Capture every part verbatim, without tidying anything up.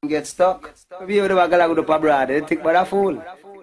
Get stuck. Maybe you have a girl go to abroad. They think about a fool.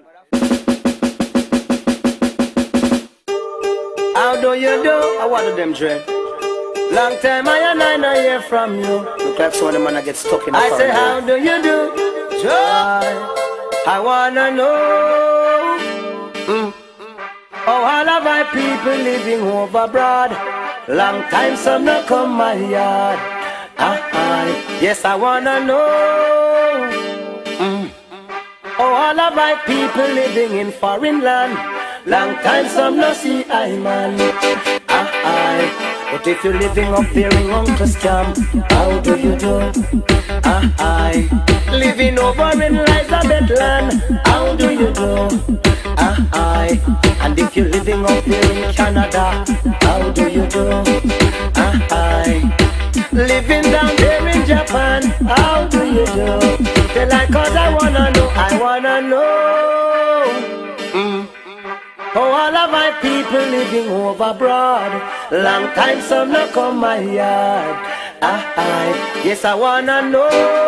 How do you do? I want them dread. Long time I and I not hear from you. Look like some of them man get stuck in the I say, how do you do? Joy. I wanna know. Mm. Oh, all of my people living over abroad. Long time some not come my yard. Ah, ah, yes, I wanna know. Mm. Oh, all of my people living in foreign land. Long time some no see I man. Ah, ah, but if you're living up there in Uncle's camp, how do you do? Ah, ah, living over in Elizabeth land, how do you do? Ah, ah, and if you're living up there in Canada, how do you do? Ah, ah, living down there in Japan, how do you do? They like cause I wanna know, I wanna know. Mm. Oh, all of my people living over abroad. Long time some no come my yard. Ah, ah, yes I wanna know.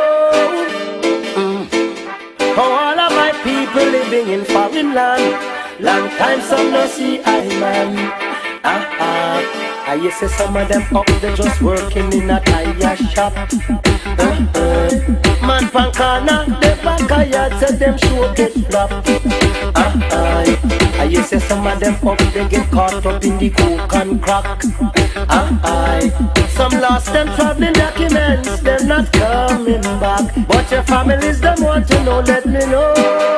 Mm. Oh, all of my people living in foreign land. Long time some no see I man. Ah, ah, I used to say some of them up they just working in a tire shop. Uh, uh. Man pan corner, they back a yard say them show get flop. Ah, ah, I used to say some of them up they get caught up in the coke and crack. Ah, ah, some lost them traveling documents, them not coming back. But your families them want to know, let me know.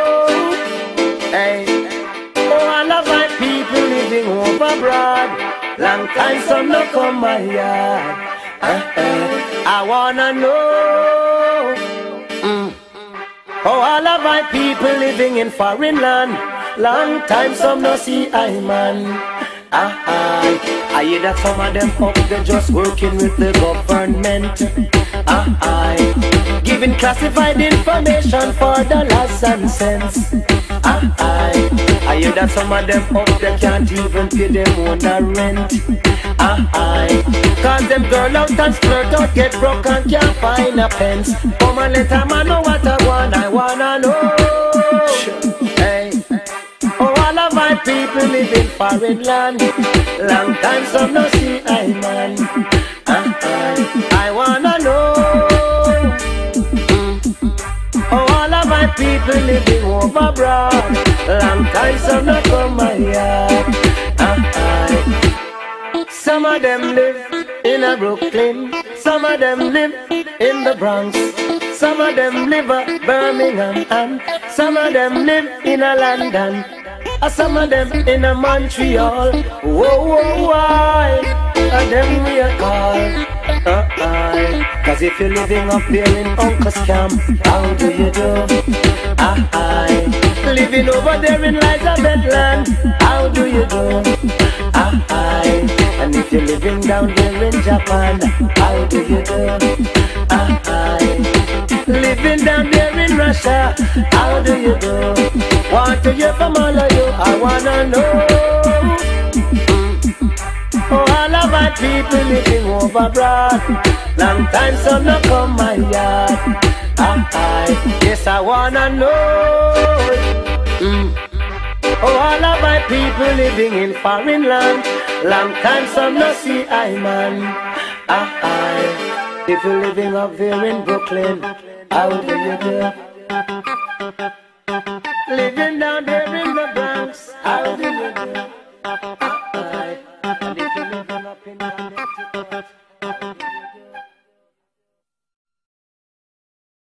Hey. Oh, all of my people living over abroad. Long time some no come my yard. Uh, uh, I wanna know. Mm. Oh, all of my people living in foreign land. Long time some no see I man. Ah, ah, I hear that some of them up they just working with the government. Ah, ah, giving classified information for dollars and cents. Ah, ah, I hear that some of them up they can't even pay them own rent. Ah, ah, cause them girl out and skirt out get broke and can't find a pence. Come and let a man know what I want, I wanna know. Hey. Oh, all of my people live in foreign land. Long time some no see I man. Ah, ah, I wanna know. Mm. Oh, all of my people living over abroad. Long time some no come my yard. Ah, ah. Some of them live in a Brooklyn. Some of them live in the Bronx. Some of them live in Birmingham. And some of them live in a London. Some of them in a Montreal. Whoa, whoa, why? And them we a call. Uh, uh, Cause if you're living up there in Uncle's camp, how do you do? Ah, uh, living over there in Elizabeth land, how do you do? Ah, uh, and if you're living down there in Japan, how do you do? Ah, uh, living down there in Russia, how do you do? Want to hear from all of you, I wanna know. Oh, all of my people living over abroad. Long time some no come my yard. Ah, ah, yes I wanna know. Mm. Oh, all of my people living in foreign land. Long time some no see I man. Ah, ah, if you're living up there in Brooklyn, how do you do? Living down there in the Bronx, how do you do? Ah, ah, and if you're living up in Connecticut,